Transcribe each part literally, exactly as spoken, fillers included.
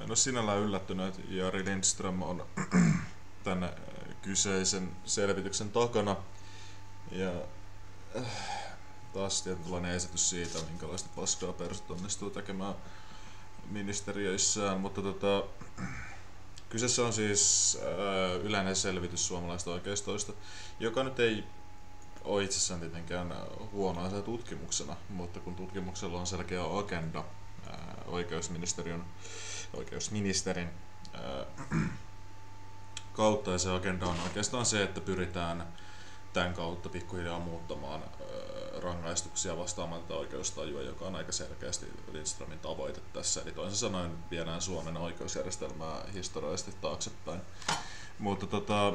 En ole sinällään yllättynyt, että Jari Lindström on tämän kyseisen selvityksen takana. Ja äh, taas tietynlainen esitys siitä, minkälaista paskaa persut onnistuu tekemään ministeriöissään. Mutta tota, kyseessä on siis äh, yleinen selvitys suomalaista oikeistoista, joka nyt ei ole itsessään tietenkään huono asia tutkimuksena, mutta kun tutkimuksella on selkeä agenda äh, oikeusministeriön, oikeusministerin äh, kautta, ja se agenda on oikeastaan se, että pyritään tämän kautta pikkuhiljaa muuttamaan äh, rangaistuksia vastaamaan tätä oikeustajua, joka on aika selkeästi Lindströmin tavoite tässä. Eli toisin sanoen viedään Suomen oikeusjärjestelmää historiallisesti taaksepäin. Mutta tota,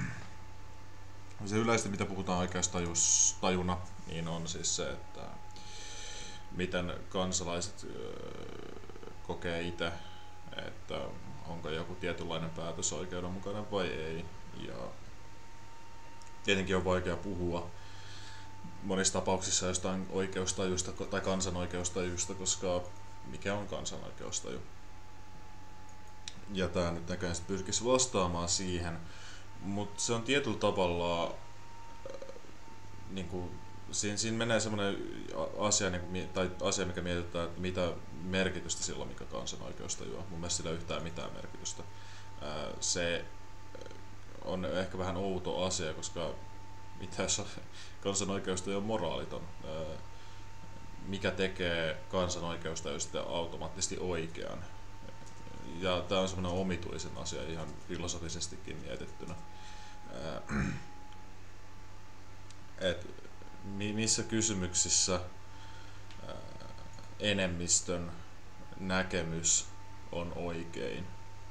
se yleisesti, mitä puhutaan oikeustajuna, niin on siis se, että miten kansalaiset kokee itse, että onko joku tietynlainen päätös oikeudenmukainen vai ei. Ja tietenkin on vaikea puhua monissa tapauksissa jostain oikeustajusta tai kansan oikeustajusta, koska mikä on kansan oikeustaju. Ja tämä nyt näköjään pyrkisi vastaamaan siihen, mutta se on tietyllä tavalla, äh, niin kuin, siinä, siinä menee semmoinen asia, niin, tai asia, mikä mietitään, että mitä merkitystä sillä on, mikä kansan oikeustaju on. Mun mielestä sillä ei ole yhtään mitään merkitystä. Äh, se on ehkä vähän outo asia, koska mitä jos kansan oikeustaju on moraaliton. Äh, mikä tekee kansan oikeustajusta automaattisesti oikean? Ja tämä on semmoinen omituisen asia ihan filosofisestikin mietittynä. Et missä kysymyksissä enemmistön näkemys on oikein.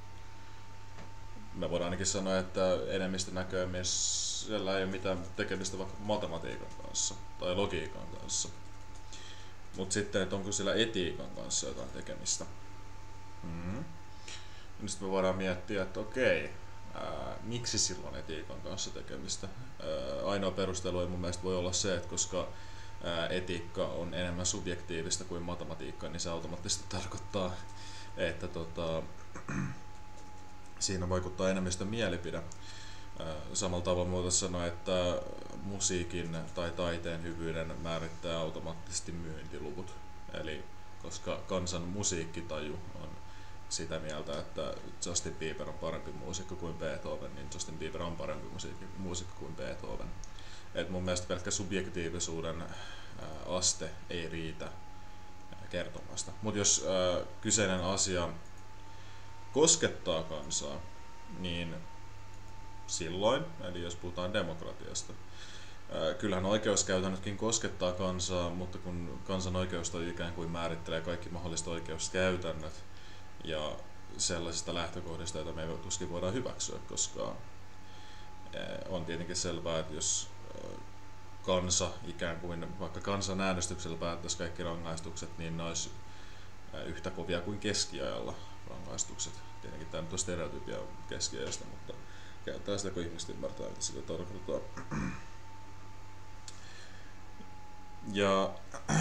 Me voidaan ainakin sanoa, että enemmistön näkemisellä ei ole mitään tekemistä vaikka matematiikan kanssa tai logiikan kanssa. Mutta sitten, että onko sillä etiikan kanssa jotain tekemistä. Mm-hmm. Sitten me voidaan miettiä, että okei, ää, miksi silloin etiikan kanssa tekemistä. Ää, ainoa perustelu ei mun mielestä voi olla se, että koska ää, etiikka on enemmän subjektiivista kuin matematiikka, niin se automaattisesti tarkoittaa, että tota, siinä vaikuttaa enemmistön mielipide. Ää, samalla tavalla voitaisiin sanoa, että musiikin tai taiteen hyvyyden määrittää automaattisesti myyntiluvut. Eli koska kansan musiikkitaju on sitä mieltä, että Justin Bieber on parempi muusikko kuin Beethoven, niin Justin Bieber on parempi muusikko kuin Beethoven. Et mun mielestä pelkkä subjektiivisuuden ää, aste ei riitä kertomasta. Mutta jos ää, kyseinen asia koskettaa kansaa, niin silloin, eli jos puhutaan demokratiasta, ää, kyllähän oikeuskäytännötkin koskettaa kansaa, mutta kun kansan oikeustaju ikään kuin määrittelee kaikki mahdolliset oikeuskäytännöt, ja sellaisista lähtökohdista, joita me tuskin voidaan hyväksyä, koska on tietenkin selvää, että jos kansa ikään kuin, vaikka kansan äänestyksellä päättäisi kaikki rangaistukset, niin ne olisi yhtä kovia kuin keskiajalla rangaistukset. Tietenkin tämä nyt on stereotypia keskiajasta, mutta käytetään sitä, kun ihmiset ymmärtää, mitä sillä tarkoittaa. Ja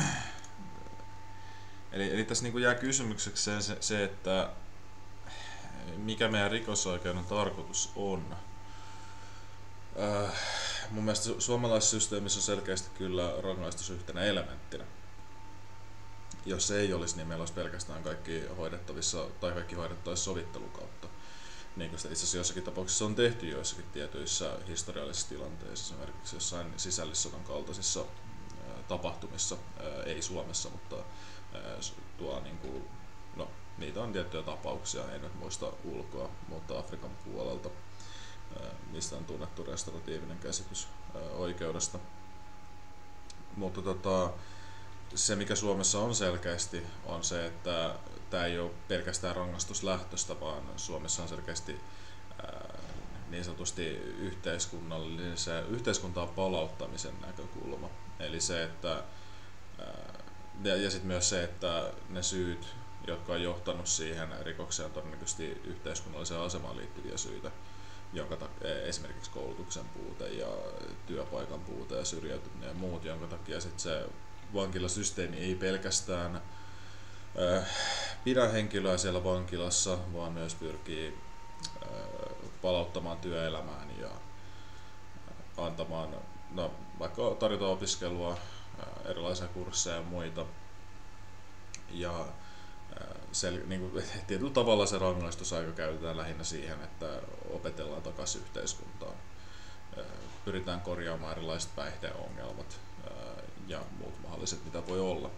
Eli, eli tässä niin jää kysymykseksi se, se, että mikä meidän rikosoikeuden tarkoitus on. Äh, mun mielestä su- suomalaisessa systeemissä on selkeästi kyllä rangaistus yhtenä elementtinä. Jos se ei olisi, niin meillä olisi pelkästään kaikki hoidettavissa tai kaikki hoidettavissa sovittelun kautta. Niin kuin sitä itse asiassa jossakin tapauksissa on tehty joissakin tietyissä historiallisissa tilanteissa, esimerkiksi jossain sisällissodan kaltaisissa äh, tapahtumissa, äh, ei Suomessa, mutta tuo, niin kuin, no, niitä on tiettyjä tapauksia, en nyt muista ulkoa, mutta Afrikan puolelta, mistä on tunnettu restauratiivinen käsitys oikeudesta. Mutta tota, se, mikä Suomessa on selkeästi, on se, että tämä ei ole pelkästään rangaistuslähtöistä, vaan Suomessa on selkeästi niin sanotusti yhteiskunnallinen, se yhteiskuntaan palauttamisen näkökulma. Eli se, että Ja, ja sitten myös se, että ne syyt, jotka on johtanut siihen rikokseen, on todennäköisesti yhteiskunnalliseen asemaan liittyviä syitä, jonka takia esimerkiksi koulutuksen puute ja työpaikan puute ja syrjäytyminen ja muut, jonka takia sit se vankilasysteemi ei pelkästään äh, pidä henkilöä siellä vankilassa, vaan myös pyrkii palauttamaan työelämään ja antamaan, no, vaikka tarjota opiskelua, erilaisia kursseja ja muita. Ja sel, niin kuin, tietyllä tavalla se rangaistusaika käytetään lähinnä siihen, että opetellaan takaisin yhteiskuntaan. Pyritään korjaamaan erilaiset päihdeongelmat ja muut mahdolliset, mitä voi olla.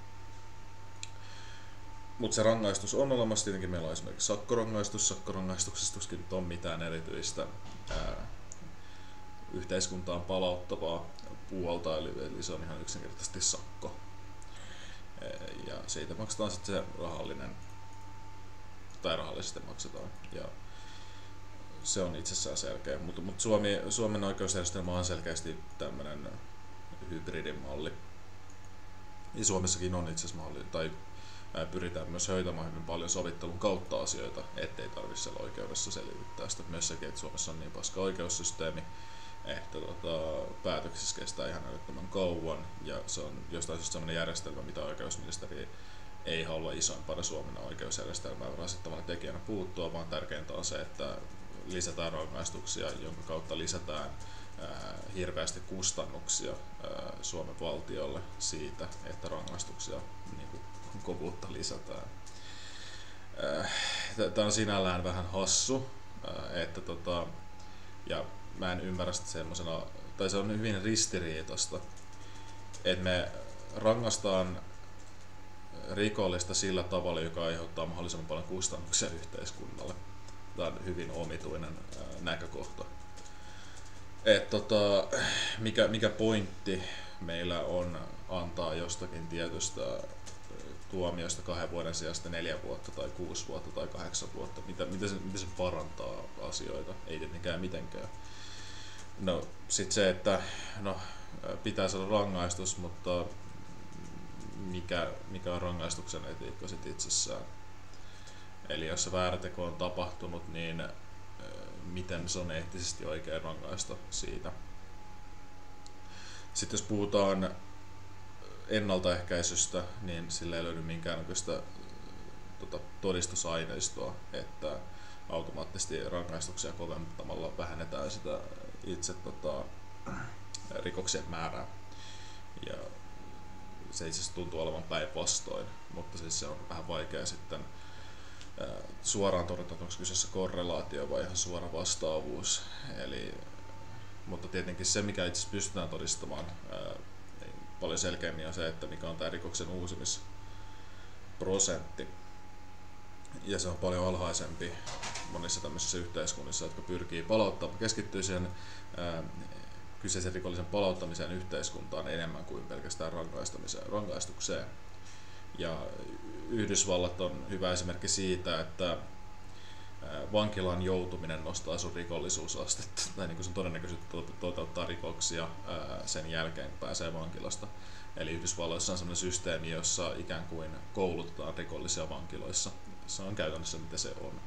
Mutta se rangaistus on olemassa, tietenkin meillä on esimerkiksi sakkorangaistus. Sakkorangaistuksessa tuskin nyt on mitään erityistä ää, yhteiskuntaan palauttavaa puolta, eli, eli se on ihan yksinkertaisesti sakko. Ja siitä maksetaan sitten se rahallinen, tai rahallisesti maksetaan. Ja se on itsessään selkeä, mutta mut Suomi, Suomen oikeusjärjestelmä on selkeästi tämmöinen hybridimalli. Ja Suomessakin on itse asiassa malli, tai pyritään myös hoitamaan hyvin paljon sovittelun kautta asioita, ettei tarvitse siellä oikeudessa selvittää sitä. Myös sekin, että Suomessa on niin paska oikeussysteemi, että tota, päätöksissä kestää ihan älyttömän kauan, ja se on jostain syystä sellainen järjestelmä, mitä oikeusministeri ei halua isompana Suomen oikeusjärjestelmää rasittavana tekijänä puuttua, vaan tärkeintä on se, että lisätään rangaistuksia, jonka kautta lisätään ää, hirveästi kustannuksia ää, Suomen valtiolle siitä, että rangaistuksia niin kuin, kovuutta lisätään. Tämä on sinällään vähän hassu, ää, että tota, ja mä en ymmärrä sitä semmosena, tai se on hyvin ristiriitasta, että me rangaistaan rikollista sillä tavalla, joka aiheuttaa mahdollisimman paljon kustannuksia yhteiskunnalle. Tämä on hyvin omituinen ää, näkökohta. Et, tota, mikä, mikä pointti meillä on antaa jostakin tietystä tuomiosta kahden vuoden sijasta neljä vuotta tai kuusi vuotta tai kahdeksan vuotta? Mitä, mitä, se, mitä se parantaa asioita? Ei tietenkään mitenkään. No sit se, että no, pitää saada rangaistus, mutta mikä, mikä on rangaistuksen etiikka sit itsessään? Eli jos se väärä teko on tapahtunut, niin miten se on eettisesti oikein rangaista siitä. Sitten jos puhutaan ennaltaehkäisystä, niin sillä ei löydy minkäännäköistä tota, todistusaineistoa, että automaattisesti rangaistuksia koventamalla vähennetään sitä itse tota, rikoksien määrää. Ja se itse asiassa tuntuu olevan päinvastoin, mutta siis se on vähän vaikea sitten ää, suoraan todeta, onko kyseessä korrelaatio vai ihan suora vastaavuus. Eli, mutta tietenkin se, mikä itse asiassa pystytään todistamaan ää, paljon selkeämmin, on se, että mikä on tämä rikoksen uusimisprosentti. Ja se on paljon alhaisempi monissa tämmöisissä yhteiskunnissa, jotka pyrkii palauttamaan, keskittyy siihen ää, kyseisen rikollisen palauttamiseen yhteiskuntaan enemmän kuin pelkästään rangaistukseen. Ja Yhdysvallat on hyvä esimerkki siitä, että vankilaan joutuminen nostaa sun rikollisuusastetta, tai niin kuin sun todennäköisyyttä toteuttaa rikoksia sen jälkeen, kun pääsee vankilasta. Eli Yhdysvalloissa on sellainen systeemi, jossa ikään kuin koulutetaan rikollisia vankiloissa. Se on käytännössä mitä se on.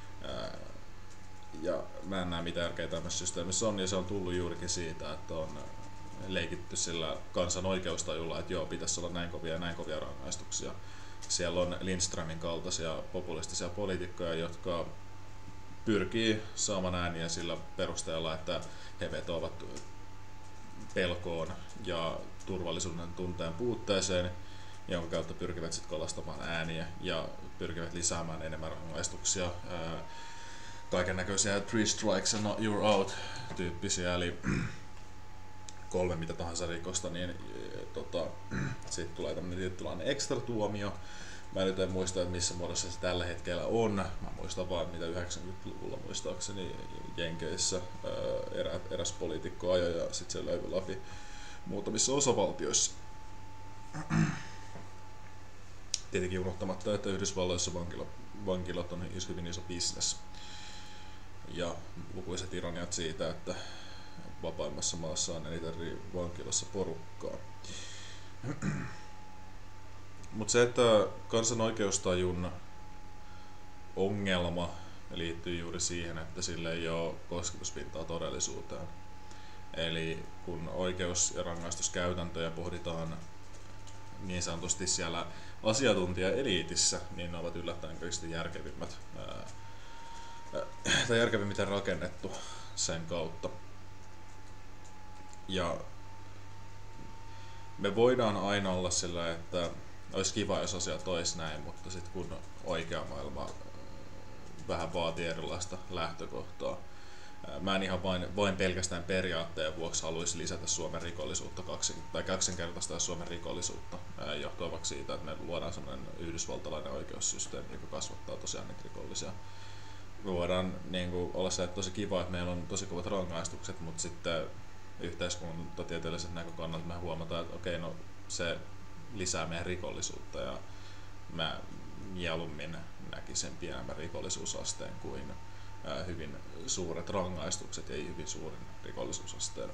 Ja mä en näe mitä järkeä tämmöisessä systeemissä on, ja se on tullut juurikin siitä, että on leikitty sillä kansan oikeustajulla, että joo, pitäisi olla näin kovia ja näin kovia rangaistuksia. Siellä on Lindströmin kaltaisia populistisia poliitikkoja, jotka pyrkii saamaan ääniä sillä perusteella, että he vetoavat pelkoon ja turvallisuuden tunteen puutteeseen, jonka kautta pyrkivät sitten kalastamaan ääniä ja pyrkivät lisäämään enemmän rangaistuksia. Kaiken näköisiä three strikes and not you're out -tyyppisiä, eli kolme mitä tahansa rikosta, niin tota, sitten tulee tämmöinen tietynlainen ekstra tuomio. Mä nyt en muista, että missä muodossa se tällä hetkellä on. Mä muistan vaan, mitä yhdeksänkymmentäluvulla muistaakseni Jenkeissä erä, eräs poliitikko ajoi ja sitten se löi läpi muutamissa osavaltioissa. Tietenkin unohtamatta, että Yhdysvalloissa vankilat, vankilat on hyvin iso bisnes. Ja lukuiset ironiat siitä, että vapaimmassa maassa on eniten vankilassa porukkaa. Mutta se, että kansan oikeustajun ongelma liittyy juuri siihen, että sillä ei ole kosketuspintaa todellisuuteen. Eli kun oikeus- ja rangaistuskäytäntöjä pohditaan niin sanotusti siellä asiantuntija-eliitissä, niin ne ovat yllättäen kaikista järkevimmät, ää, tai järkevimmiten rakennettu sen kautta. Ja me voidaan aina olla sillä, että olisi kiva, jos asiat olisi näin, mutta sitten kun oikea maailma vähän vaatii erilaista lähtökohtaa. Mä en ihan vain, vain pelkästään periaatteen vuoksi haluaisi lisätä Suomen rikollisuutta kaksin, tai kaksinkertaistaa Suomen rikollisuutta johtuvaksi siitä, että me luodaan sellainen yhdysvaltalainen oikeussysteemi, joka kasvattaa tosiaan niitä rikollisia. Me voidaan niin kuin, olla se, että tosi kiva, että meillä on tosi kovat rangaistukset, mutta sitten yhteiskuntatieteelliset näkökannat me huomataan, että okei, no se lisää meidän rikollisuutta ja mä mieluummin näkisin pienemmän rikollisuusasteen kuin ää, hyvin suuret rangaistukset ja ei hyvin suurin rikollisuusasteen.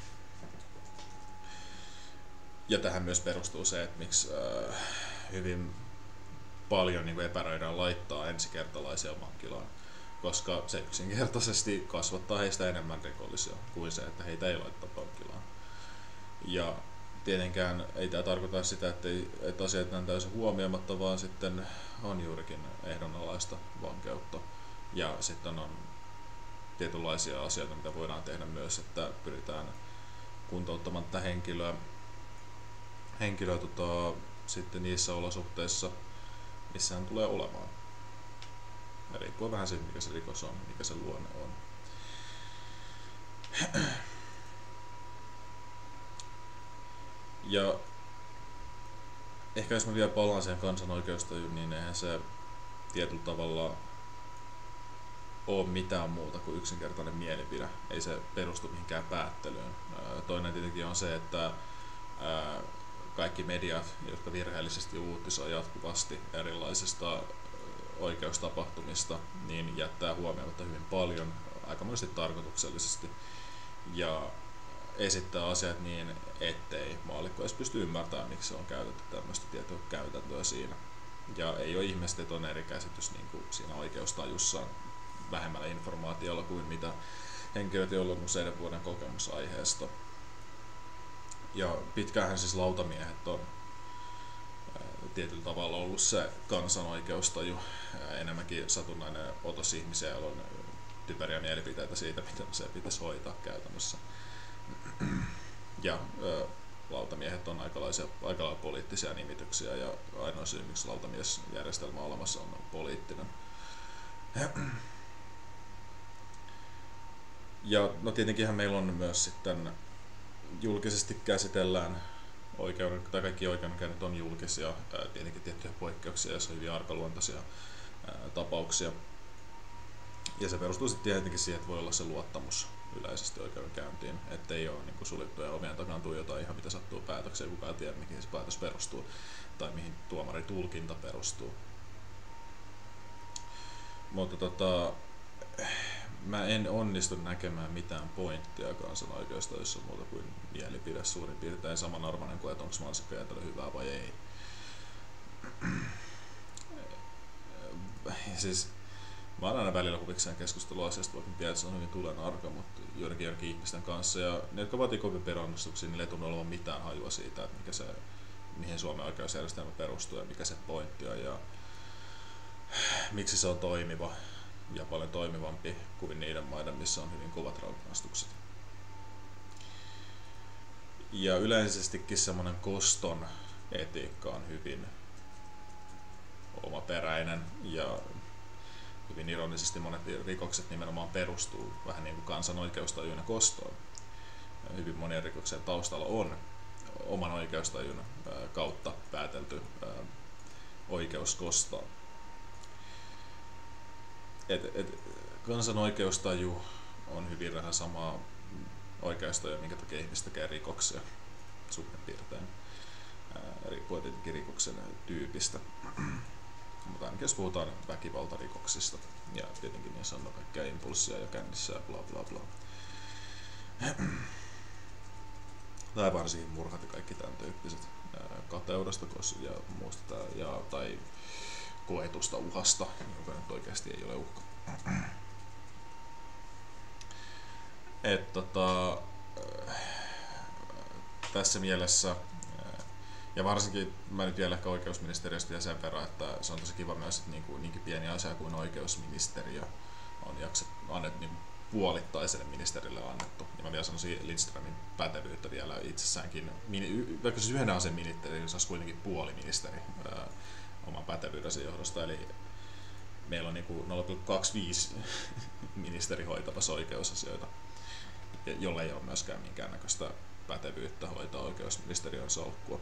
Ja tähän myös perustuu se, että miksi ää, hyvin paljon niin kuin epäröidään laittaa ensikertalaisia vankilaan, koska se yksinkertaisesti kasvattaa heistä enemmän rikollisia kuin se, että heitä ei laittaa vankilaan. Ja tietenkään ei tämä tarkoita sitä, että, ei, että asiat on täysin huomioimatta, vaan sitten on juurikin ehdonalaista vankeutta. Ja sitten on tietynlaisia asioita, mitä voidaan tehdä myös, että pyritään kuntouttamaan tätä henkilöä, henkilöä tota, sitten niissä olosuhteissa, missä hän tulee olemaan. Ja riippuu vähän siitä, mikä se rikos on, mikä se luonne on. Ja ehkä jos mä vielä palaan siihen kansan oikeustajuun, niin eihän se tietyllä tavalla ole mitään muuta kuin yksinkertainen mielipide. Ei se perustu mihinkään päättelyyn. Toinen tietenkin on se, että kaikki mediat, jotka virheellisesti uutisoi jatkuvasti erilaisista oikeustapahtumista, niin jättää huomioimatta hyvin paljon, aikamoisesti tarkoituksellisesti, ja esittää asiat niin, ettei maallikko edes pysty ymmärtämään, miksi on käytetty tämmöistä tietoa käytäntöä siinä. Ja ei ole ihmeellisesti, että on eri käsitys niin kuin siinä oikeustajussa vähemmällä informaatiolla kuin mitä henkilöt, joilla on useiden vuoden kokemus aiheesta. Ja pitkäänhän siis lautamiehet on tietyllä tavalla ollut se kansan oikeustaju, enemmänkin satunnainen otos ihmisiä, joilla on typeriä mielipiteitä siitä, miten se pitäisi hoitaa käytännössä. Ja ö, lautamiehet on aikalaisia, aika lailla poliittisia nimityksiä, ja ainoa syy, miksi lautamiesjärjestelmä olemassa on poliittinen. Ja no tietenkinhän meillä on myös sitten julkisesti käsitellään oikeuden, tai kaikki oikeudenkäynnit on julkisia, ää, tietenkin tiettyjä poikkeuksia, jos on hyvin arkaluontoisia ää, tapauksia. Ja se perustuu sitten tietenkin siihen, että voi olla se luottamus yleisesti oikeudenkäyntiin, ettei ole niin suljettuja omien takaan tuijota ihan mitä sattuu päätökseen, kukaan tiedä mihin se päätös perustuu tai mihin tuomarin tulkinta perustuu. Mutta tota, mä en onnistu näkemään mitään pointtia kansan oikeustajussa muuta kuin mielipide suurin piirtein samanarvoinen kuin, että onko mansikkajätelö hyvää vai ei. Siis mä oon aina välillä huvikseen keskustelua asiasta, vaikka tiedän, että se on hyvin tulen arka, mutta joidenkin joidenkin ihmisten kanssa. Ja ne, jotka vaatii kovin perannustuksia, niillä ei tunnu olevan mitään hajua siitä, että mikä se, mihin Suomen oikeusjärjestelmä perustuu ja mikä se pointti on ja miksi se on toimiva ja paljon toimivampi kuin niiden maiden, missä on hyvin kovat rangaistukset. Ja yleisestikin semmoinen koston etiikka on hyvin omaperäinen ja hyvin ironisesti monet rikokset nimenomaan perustuu vähän niin kuin kansan oikeustajun ja kostoon. Hyvin monien rikoksien taustalla on oman oikeustajun kautta päätelty oikeus kostaa. Et, et, kansan oikeustaju on hyvin vähän samaa oikeustaju, minkä takia ihmiset tekee rikoksia suurin piirtein. Riippuu tietenkin rikoksen tyypistä. Mutta ainakin jos puhutaan väkivaltarikoksista, ja tietenkin niissä on kaikkea impulssia ja kännissä ja bla bla bla. Tai varsinkin murhat ja kaikki tämän tyyppiset kateudesta ja muusta ja, tai koetusta uhasta, joka nyt oikeasti ei ole uhka. Et, tota, tässä mielessä, Ja varsinkin mä nyt vielä ehkä oikeusministeriöstä ja sen verran, että se on tosi kiva myös, että niin kuin, niinkin pieni asia kuin oikeusministeriö on jakset, annettu niin puolittaiselle ministerille annettu. Ja mä vielä sanoisin Lindströmin pätevyyttä vielä itsessäänkin. Vaikka siis yhden asian ministeri, niin se olisi kuitenkin puoli ministeri ää, oman pätevyydensä johdosta. Eli meillä on niin nolla pilkku kaksikymmentäviisi ministeri hoitavassa oikeusasioita, jolle ei ole myöskään minkäännäköistä pätevyyttä hoitaa oikeusministeriön salkkua.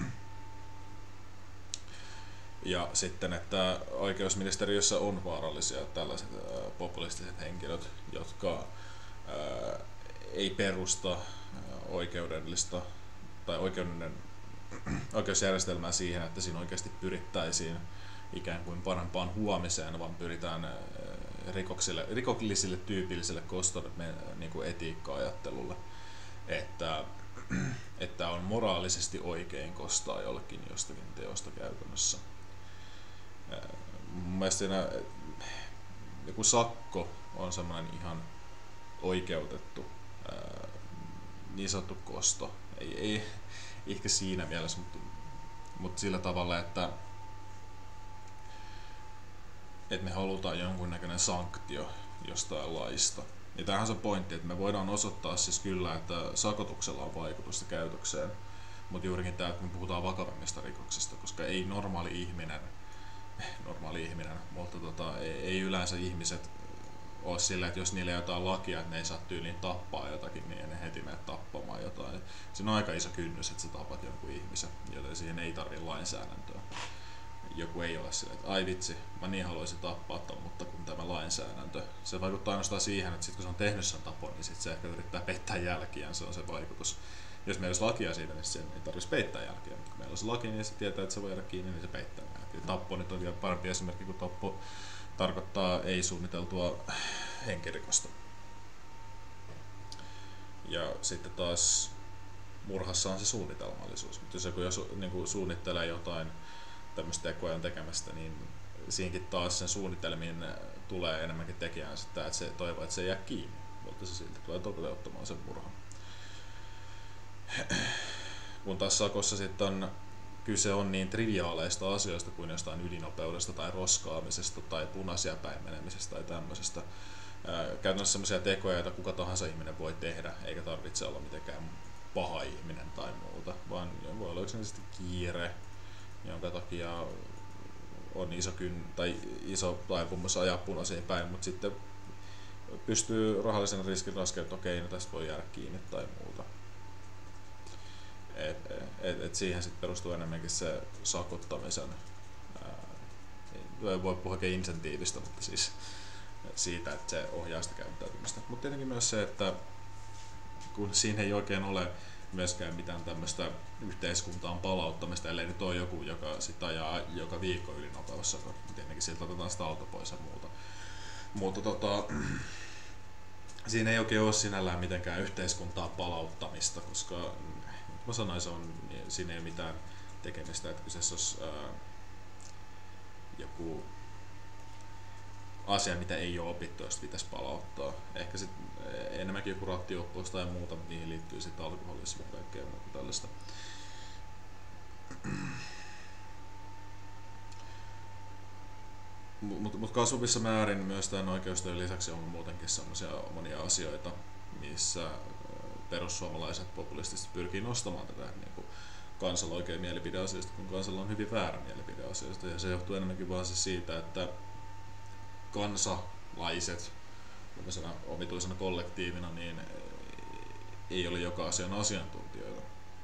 Ja sitten, että oikeusministeriössä on vaarallisia tällaiset ää, populistiset henkilöt, jotka ää, ei perusta ää, oikeudellista tai oikeudellinen oikeusjärjestelmää siihen, että siinä oikeasti pyrittäisiin ikään kuin parempaan huomiseen, vaan pyritään ää, rikoksille, rikollisille tyypilliselle koston niin kuin etiikka-ajattelulle, että, että on moraalisesti oikein kostaa jollekin jostakin teosta käytännössä. Mun mielestä siinä joku sakko on semmoinen ihan oikeutettu ää, niin sanottu kosto. Ei, ei ehkä siinä mielessä, mutta, mutta sillä tavalla, että, että me halutaan jonkunnäköinen sanktio jostain laista. Ja tämähän on se pointti, että me voidaan osoittaa siis kyllä, että sakotuksella on vaikutusta käytökseen, mutta juurikin tämä, että me puhutaan vakavimmista rikoksista, koska ei normaali ihminen normaali ihminen, mutta tota, ei, ei yleensä ihmiset ole sillä, että jos niillä ei jotain lakia, että ne ei saa tyyliin tappaa jotakin, niin ne heti mene tappamaan jotain. Siinä on aika iso kynnys, että sä tapat jonkun ihmisen, joten siihen ei tarvitse lainsäädäntöä. Joku ei ole sillä, että ai vitsi, mä niin haluaisin tappaa ton, mutta kun tämä lainsäädäntö, se vaikuttaa ainoastaan siihen, että sit kun se on tehnyt sen tapon, niin sit se ehkä yrittää peittää jälkiään, se on se vaikutus. Jos meillä olisi lakia siitä, niin sen ei tarvitsisi peittää jälkiä, mutta kun meillä olisi laki, niin se tietää, että se voi jäädä kiinni, niin se peittää jälkiä. Tappo nyt on vielä parempi esimerkki, kun tappo tarkoittaa ei-suunniteltua henkirikosta. Ja sitten taas murhassa on se suunnitelmallisuus, mutta jos joku niin suunnittelee jotain tämmöistä tekojen tekemästä, niin siinäkin taas sen suunnitelmiin tulee enemmänkin tekijään sitä, että se toivoo, että se ei jää kiinni, mutta se silti tulee toteuttamaan sen murhan. Kun taas sakossa sitten on, kyse on niin triviaaleista asioista kuin jostain ydinopeudesta tai roskaamisesta tai punaisia päin menemisestä tai tämmöisestä. Käytännössä sellaisia tekoja, joita kuka tahansa ihminen voi tehdä, eikä tarvitse olla mitenkään paha ihminen tai muuta, vaan voi olla yksinkertaisesti kiire, jonka takia on iso, kyn, tai iso taipumus ajaa punaisiin päin, mutta sitten pystyy rahallisen riskin laskemaan, että okei, no tästä voi jäädä kiinni tai muuta. Et, et, et siihen sit perustuu enemmänkin se sakottamisen, ää, voi puhua oikein insentiivistä, mutta siis siitä, että se ohjaa sitä käyttäytymistä. Mutta tietenkin myös se, että kun siinä ei oikein ole myöskään mitään tämmöistä yhteiskuntaan palauttamista, ellei nyt ole joku, joka sit ajaa joka viikko ylinopeudessa, kun tietenkin siltä otetaan sitä auto pois ja muuta. Mutta tota, siinä ei oikein ole sinällään mitenkään yhteiskuntaa palauttamista, koska mä sanoisin, on, siinä ei ole mitään tekemistä, että kyseessä olisi ää, joku asia, mitä ei ole opittu, jos pitäisi palauttaa. Ehkä sitten enemmänkin joku rattijuoppous tai muuta, mutta niihin liittyy sitten alkoholismi ja kaikkea muuta tällaista. Mutta mut kasvavissa määrin myös tämän oikeustyön lisäksi on muutenkin sellaisia monia asioita, missä perussuomalaiset populistit pyrkii nostamaan tätä niin kuin kansalla oikein mielipideasioista, kun kansalla on hyvin väärä mielipideasioista. Ja se johtuu enemmänkin vaan se siitä, että kansalaiset omituisena kollektiivina niin ei ole joka asian asiantuntijoita.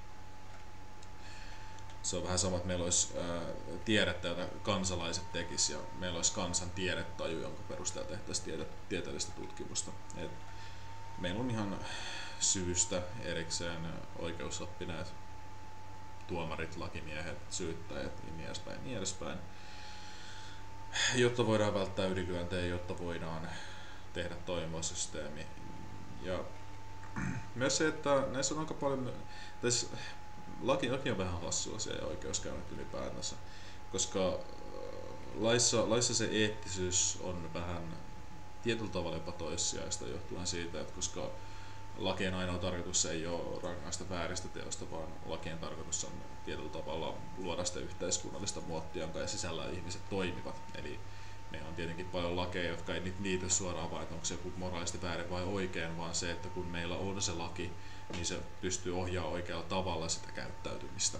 Se on vähän sama, että meillä olisi ää, tiedettä, jota kansalaiset tekis, ja meillä olisi kansan tiedetaju, jonka perusteella tehtäisiin tiede, tieteellistä tutkimusta. Et meillä on ihan syystä erikseen oikeusoppineet tuomarit, lakimiehet, syyttäjät ja niin edespäin, niin edespäin, jotta voidaan välttää ylilyöntejä, jotta voidaan tehdä toimiva systeemi. Ja myös se, että näissä on aika paljon, tässä laki, laki on vähän hassu asia ja oikeuskäynnit ylipäätänsä, koska laissa, laissa se eettisyys on vähän tietyllä tavalla jopa toissijaista johtuen siitä, että koska lakien ainoa tarkoitus ei ole rangaista vääristä teosta, vaan lakien tarkoitus on tietyllä tavalla luoda sitä yhteiskunnallista muottia, jonka sisällä ihmiset toimivat. Eli meillä on tietenkin paljon lakeja, jotka ei liity suoraan vaan, että onko se joku moraalisesti väärin vai oikein, vaan se, että kun meillä on se laki, niin se pystyy ohjaamaan oikealla tavalla sitä käyttäytymistä.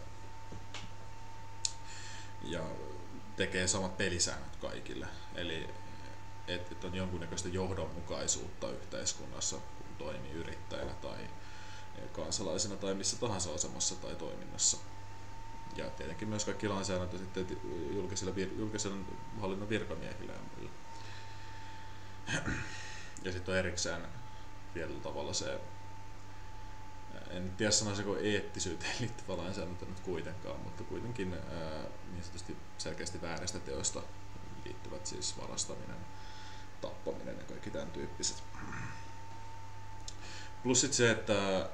Ja tekee samat pelisäännöt kaikille. Eli että on jonkunnäköistä johdonmukaisuutta yhteiskunnassa, kun toimii yrittäjänä tai kansalaisena tai missä tahansa asemassa tai toiminnassa. Ja tietenkin myös kaikki lainsäädäntö sitten julkisilla, julkisen hallinnon virkamiehillä ja muilla. Ja sitten on erikseen tietyllä tavalla se, en tiedä sanoisiko eettisyyteen liittyvä lainsäädäntö nyt kuitenkaan, mutta kuitenkin ää, niin sanotusti selkeästi vääristä teoista liittyvät siis varastaminen, tappaminen ja kaikki tämän tyyppiset. Plus sit se, että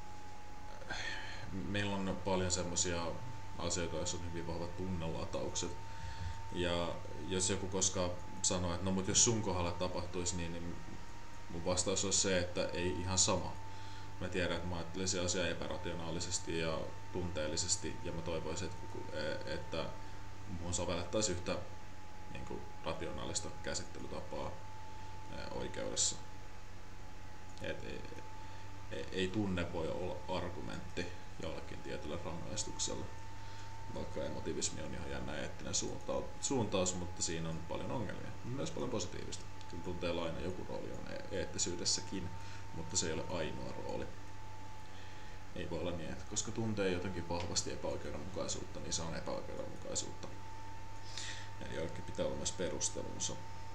meillä on paljon semmoisia asioita, joissa on hyvin vahvat tunnelataukset. Ja jos joku koskaan sanoo, että no mut jos sun kohdalla tapahtuisi niin, niin mun vastaus on se, että ei ihan sama. Mä tiedän, että mä ajattelisin asiaa epärationaalisesti ja tunteellisesti ja mä toivoisin, että, että mun sovellettaisiin yhtä niin kuin rationaalista käsittelytapaa oikeudessa. Et ei, ei, ei tunne voi olla argumentti jollekin tietylle rangaistukselle, vaikka emotivismi on ihan jännä eettinen suuntaus, mutta siinä on paljon ongelmia, myös paljon positiivista. Kyllä tunteella aina joku rooli on eettisyydessäkin, mutta se ei ole ainoa rooli. Ei voi olla niin, että koska tuntee jotenkin vahvasti epäoikeudenmukaisuutta, niin se on epäoikeudenmukaisuutta. Eli jollekin pitää olla myös perustelunsa.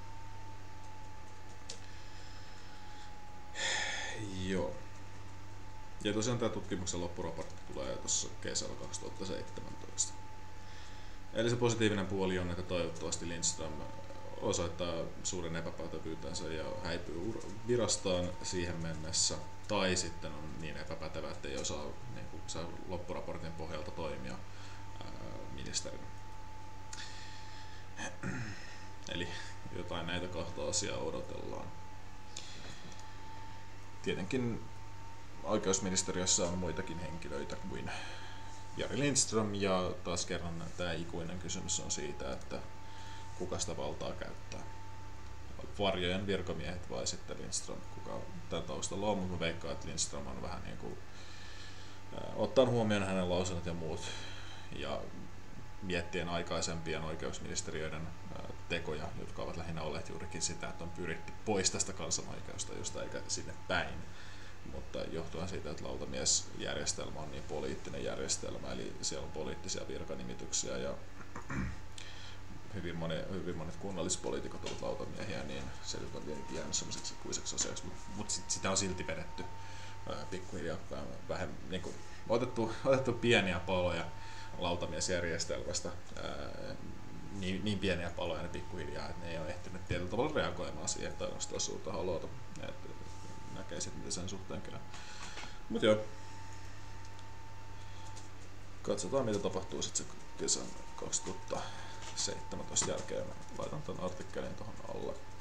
Joo. Ja tosiaan tämä tutkimuksen loppuraportti tulee tuossa kesällä kaksituhattaseitsemäntoista. Eli se positiivinen puoli on, että toivottavasti Lindström osoittaa suuren epäpätevyytensä ja häipyy virastaan siihen mennessä. Tai sitten on niin epäpätevä, että ei osaa niin kuin se loppuraportin pohjalta toimia ää, ministerinä. Eli jotain näitä kahta asiaa odotellaan. Tietenkin oikeusministeriössä on muitakin henkilöitä kuin Jari Lindström, ja taas kerran tämä ikuinen kysymys on siitä, että kuka sitä valtaa käyttää. Varjojen virkamiehet vai sitten Lindström, kuka tämän taustalla on, mutta mä veikkaan, että Lindström on vähän niin kuin äh, ottaen huomioon hänen lausunnot ja muut ja miettien aikaisempien oikeusministeriöiden äh, tekoja, jotka ovat lähinnä olleet juurikin sitä, että on pyritty pois tästä kansanoikeustajusta eikä sinne päin. Mutta johtuen siitä, että lautamiesjärjestelmä on niin poliittinen järjestelmä, eli siellä on poliittisia virkanimityksiä ja hyvin, moni, hyvin monet kunnallispoliitikot ovat lautamiehiä, niin se nyt on tietenkin jäänyt sellaiseksi kuiseksi asiaksi, mutta mut sit, sitä on silti vedetty pikkuhiljaa vähän niin kuin, otettu, otettu pieniä paloja lautamiesjärjestelmästä, ää, niin, niin pieniä paloja ne pikkuhiljaa, että ne ei ole ehtinyt tietyllä tavalla reagoimaan siihen tai nostaa suurta halota. Näkee sitten, mitä sen suhteen käy. Mut joo. Katsotaan, mitä tapahtuu sitten se kesän kaksituhattaseitsemäntoista jälkeen. Laitan tämän artikkelin tuohon alle.